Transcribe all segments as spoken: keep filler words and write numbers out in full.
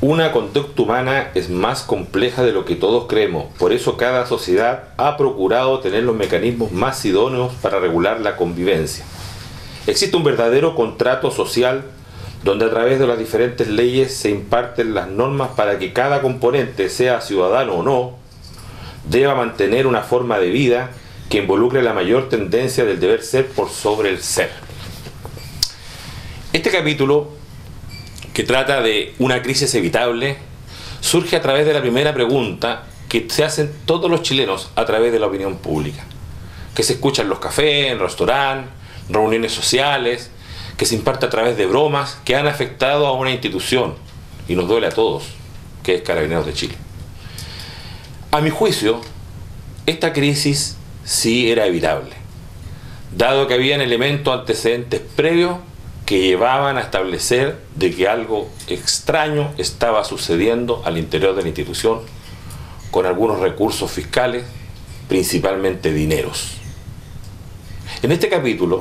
Una conducta humana es más compleja de lo que todos creemos, por eso cada sociedad ha procurado tener los mecanismos más idóneos para regular la convivencia. Existe un verdadero contrato social donde a través de las diferentes leyes se imparten las normas para que cada componente, sea ciudadano o no, deba mantener una forma de vida que involucre la mayor tendencia del deber ser por sobre el ser. Este capítulo, que trata de una crisis evitable, surge a través de la primera pregunta que se hacen todos los chilenos a través de la opinión pública, que se escucha en los cafés, en restaurantes, reuniones sociales, que se imparte a través de bromas que han afectado a una institución, y nos duele a todos, que es Carabineros de Chile. A mi juicio, esta crisis sí era evitable, dado que habían elementos antecedentes previos que llevaban a establecer de que algo extraño estaba sucediendo al interior de la institución con algunos recursos fiscales, principalmente dineros. En este capítulo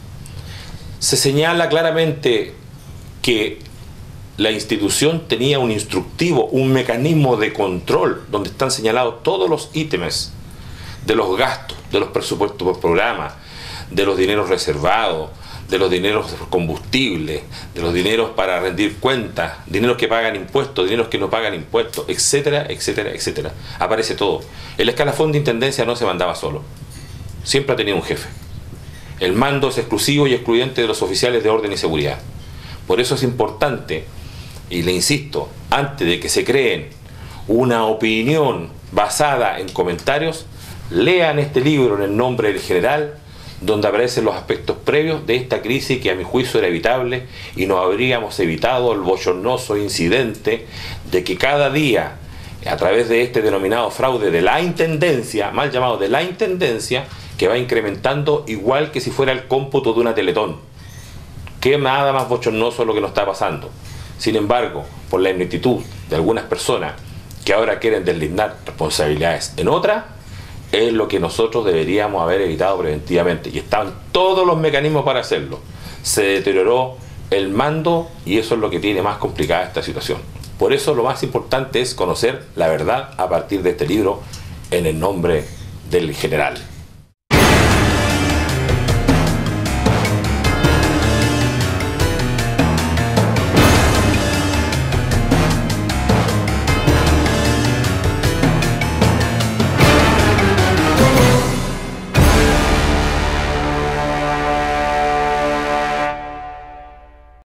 se señala claramente que la institución tenía un instructivo, un mecanismo de control donde están señalados todos los ítems de los gastos, de los presupuestos por programa, de los dineros reservados, de los dineros de combustible, de los dineros para rendir cuentas, dineros que pagan impuestos, dineros que no pagan impuestos, etcétera, etcétera, etcétera. Aparece todo. El escalafón de intendencia no se mandaba solo. Siempre ha tenido un jefe. El mando es exclusivo y excluyente de los oficiales de orden y seguridad. Por eso es importante, y le insisto, antes de que se creen una opinión basada en comentarios, lean este libro en el nombre del general, donde aparecen los aspectos previos de esta crisis que a mi juicio era evitable y nos habríamos evitado el bochornoso incidente de que cada día, a través de este denominado fraude de la intendencia, mal llamado de la intendencia, que va incrementando igual que si fuera el cómputo de una Teletón. Que nada más bochornoso es lo que nos está pasando. Sin embargo, por la ineptitud de algunas personas que ahora quieren deslizar responsabilidades en otras, es lo que nosotros deberíamos haber evitado preventivamente, y estaban todos los mecanismos para hacerlo. Se deterioró el mando y eso es lo que tiene más complicada esta situación. Por eso lo más importante es conocer la verdad a partir de este libro en el nombre del general.